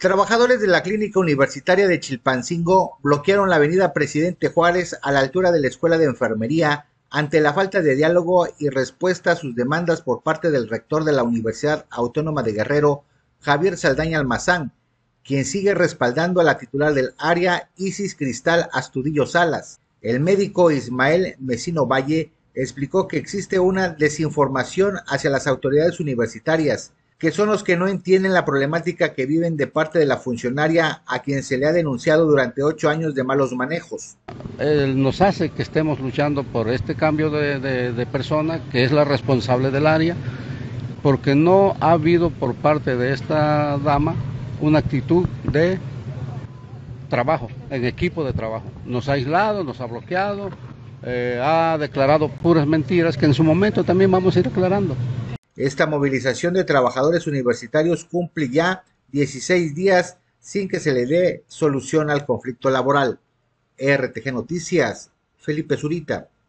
Trabajadores de la Clínica Universitaria de Chilpancingo bloquearon la avenida Presidente Juárez a la altura de la Escuela de Enfermería ante la falta de diálogo y respuesta a sus demandas por parte del rector de la Universidad Autónoma de Guerrero, Javier Saldaña Almazán, quien sigue respaldando a la titular del área, Isis Cristal Astudillo Salas. El médico Ismael Mesino Valle explicó que existe una desinformación hacia las autoridades universitarias, que son los que no entienden la problemática que viven de parte de la funcionaria a quien se le ha denunciado durante 8 años de malos manejos. Nos hace que estemos luchando por este cambio de persona, que es la responsable del área, porque no ha habido por parte de esta dama una actitud de trabajo, en equipo de trabajo. Nos ha aislado, nos ha bloqueado, ha declarado puras mentiras que en su momento también vamos a ir aclarando. Esta movilización de trabajadores universitarios cumple ya 16 días sin que se le dé solución al conflicto laboral. RTG Noticias, Felipe Zurita.